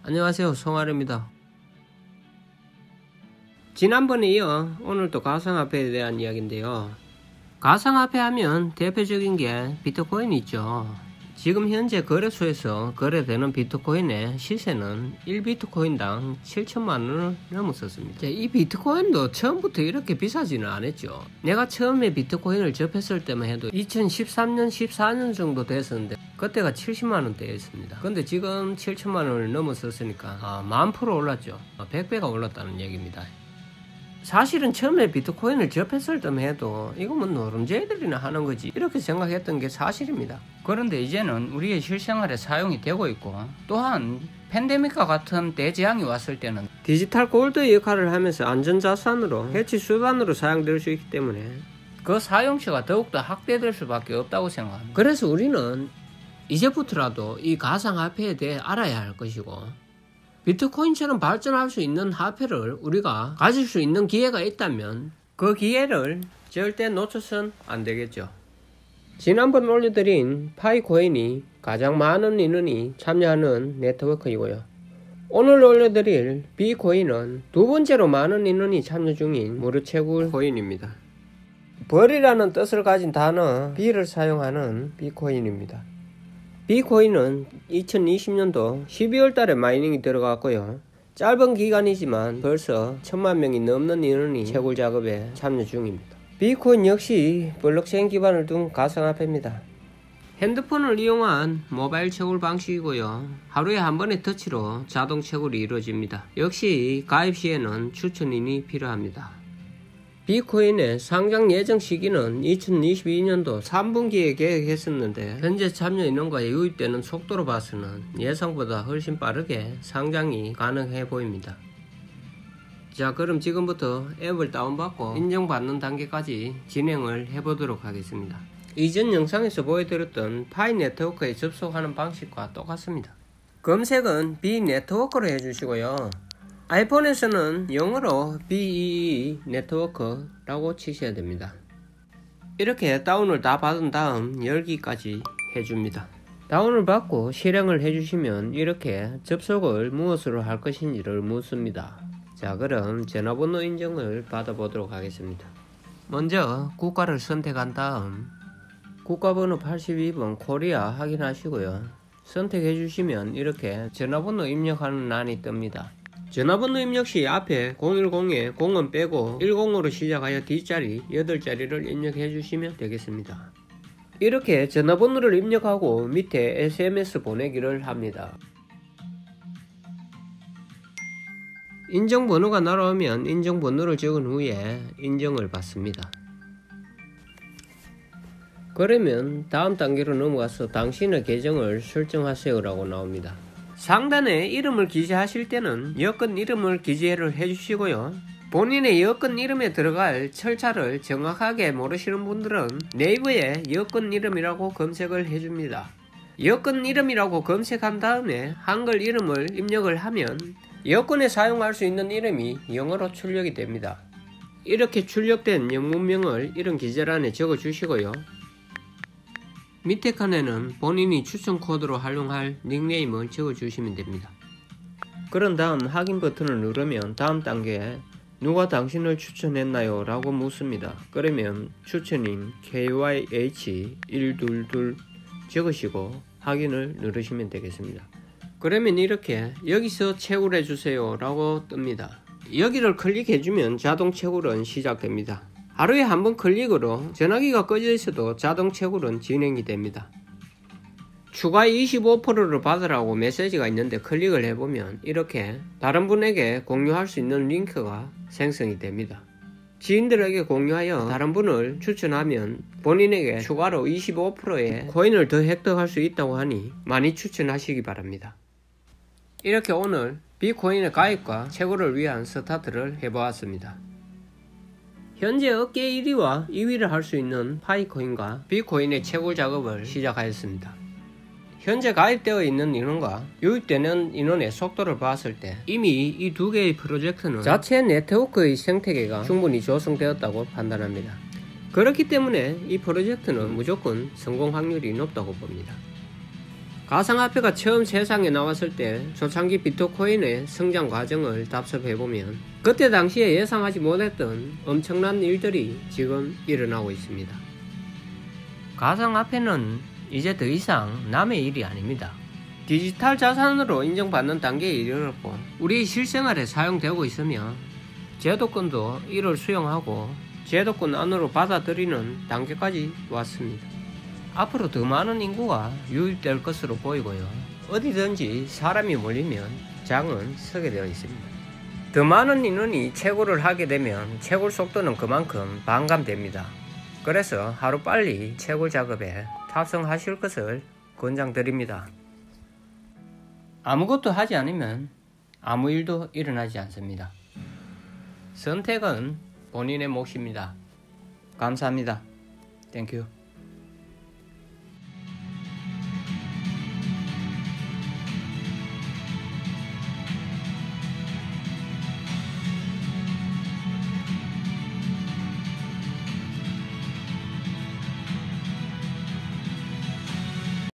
안녕하세요, 송아래입니다. 지난번에 이어 오늘도 가상화폐에 대한 이야기인데요. 가상화폐 하면 대표적인 게 비트코인이 있죠. 지금 현재 거래소에서 거래되는 비트코인의 시세는 1비트코인당 7천만원을 넘었었습니다. 이 비트코인도 처음부터 이렇게 비싸지는 않았죠. 내가 처음에 비트코인을 접했을 때만 해도 2013년 14년 정도 됐었는데 그때가 70만원대였습니다. 근데 지금 7천만원을 넘었었으니까 10,000% 올랐죠. 100배가 올랐다는 얘기입니다. 사실은 처음에 비트코인을 접했을 때만 해도 이거 뭐 노름제이들이나 하는 거지 이렇게 생각했던 게 사실입니다. 그런데 이제는 우리의 실생활에 사용이 되고 있고, 또한 팬데믹과 같은 대재앙이 왔을 때는 디지털 골드의 역할을 하면서 안전자산으로 해치 수단으로 사용될 수 있기 때문에 그 사용처가 더욱더 확대될 수밖에 없다고 생각합니다. 그래서 우리는 이제부터라도 이 가상화폐에 대해 알아야 할 것이고, 비트코인처럼 발전할 수 있는 화폐를 우리가 가질 수 있는 기회가 있다면 그 기회를 절대 놓쳐선 안 되겠죠. 지난번 올려드린 파이코인이 가장 많은 인원이 참여하는 네트워크이고요. 오늘 올려드릴 비코인은 두 번째로 많은 인원이 참여 중인 무료 채굴 코인입니다. 벌이라는 뜻을 가진 단어 비를 사용하는 비코인입니다. 비코인은 2020년도 12월 달에 마이닝이 들어갔고요. 짧은 기간이지만 벌써 1000만 명이 넘는 인원이 채굴 작업에 참여 중입니다. 비코인 역시 블록체인 기반을 둔 가상화폐입니다. 핸드폰을 이용한 모바일 채굴 방식이고요. 하루에 한 번의 터치로 자동 채굴이 이루어집니다. 역시 가입 시에는 추천인이 필요합니다. 비코인의 상장 예정 시기는 2022년도 3분기에 계획했었는데 현재 참여 인원과 유입되는 속도로 봐서는 예상보다 훨씬 빠르게 상장이 가능해 보입니다. 자, 그럼 지금부터 앱을 다운받고 인정받는 단계까지 진행을 해보도록 하겠습니다. 이전 영상에서 보여드렸던 파이 네트워크에 접속하는 방식과 똑같습니다. 검색은 비 네트워크로 해주시고요. 아이폰에서는 영어로 BEE 네트워크라고 치셔야 됩니다. 이렇게 다운을 다 받은 다음 열기까지 해줍니다. 다운을 받고 실행을 해주시면 이렇게 접속을 무엇으로 할 것인지를 묻습니다. 자, 그럼 전화번호 인증을 받아보도록 하겠습니다. 먼저 국가를 선택한 다음 국가번호 82번 코리아 확인하시고요. 선택해 주시면 이렇게 전화번호 입력하는欄이 뜹니다. 전화번호 입력 시 앞에 010에 0은 빼고 10으로 시작하여 뒷자리 8자리를 입력해 주시면 되겠습니다. 이렇게 전화번호를 입력하고 밑에 SMS 보내기를 합니다. 인정번호가 날아오면 인정번호를 적은 후에 인정을 받습니다. 그러면 다음 단계로 넘어가서 당신의 계정을 설정하세요 라고 나옵니다. 상단에 이름을 기재하실 때는 여권 이름을 기재를 해주시고요. 본인의 여권 이름에 들어갈 철자를 정확하게 모르시는 분들은 네이버에 여권 이름이라고 검색을 해줍니다. 여권 이름이라고 검색한 다음에 한글 이름을 입력을 하면 여권에 사용할 수 있는 이름이 영어로 출력이 됩니다. 이렇게 출력된 영문명을 이름 기재란에 적어 주시고요. 밑에 칸에는 본인이 추천 코드로 활용할 닉네임을 적어주시면 됩니다. 그런 다음 확인 버튼을 누르면 다음 단계에 누가 당신을 추천했나요? 라고 묻습니다. 그러면 추천인 KYH122 적으시고 확인을 누르시면 되겠습니다. 그러면 이렇게 여기서 채굴해주세요 라고 뜹니다. 여기를 클릭해주면 자동 채굴은 시작됩니다. 하루에 한 번 클릭으로 전화기가 꺼져 있어도 자동 채굴은 진행이 됩니다. 추가 25%를 받으라고 메시지가 있는데 클릭을 해보면 이렇게 다른 분에게 공유할 수 있는 링크가 생성이 됩니다. 지인들에게 공유하여 다른 분을 추천하면 본인에게 추가로 25%의 코인을 더 획득할 수 있다고 하니 많이 추천하시기 바랍니다. 이렇게 오늘 비코인의 가입과 채굴을 위한 스타트를 해보았습니다. 현재 업계 1위와 2위를 할 수 있는 파이코인과 비코인의 채굴 작업을 시작하였습니다. 현재 가입되어 있는 인원과 유입되는 인원의 속도를 봤을 때 이미 이 두 개의 프로젝트는 자체 네트워크의 생태계가 충분히 조성되었다고 판단합니다. 그렇기 때문에 이 프로젝트는 무조건 성공 확률이 높다고 봅니다. 가상화폐가 처음 세상에 나왔을 때 초창기 비트코인의 성장 과정을 답습해보면 그때 당시에 예상하지 못했던 엄청난 일들이 지금 일어나고 있습니다. 가상화폐는 이제 더 이상 남의 일이 아닙니다. 디지털 자산으로 인정받는 단계에 이르렀고 우리 실생활에 사용되고 있으며 제도권도 이를 수용하고 제도권 안으로 받아들이는 단계까지 왔습니다. 앞으로 더 많은 인구가 유입될 것으로 보이고요. 어디든지 사람이 몰리면 장은 서게 되어 있습니다. 더 많은 인원이 채굴을 하게 되면 채굴 속도는 그만큼 반감됩니다. 그래서 하루빨리 채굴 작업에 탑승하실 것을 권장드립니다. 아무것도 하지 않으면 아무 일도 일어나지 않습니다. 선택은 본인의 몫입니다. 감사합니다. 땡큐.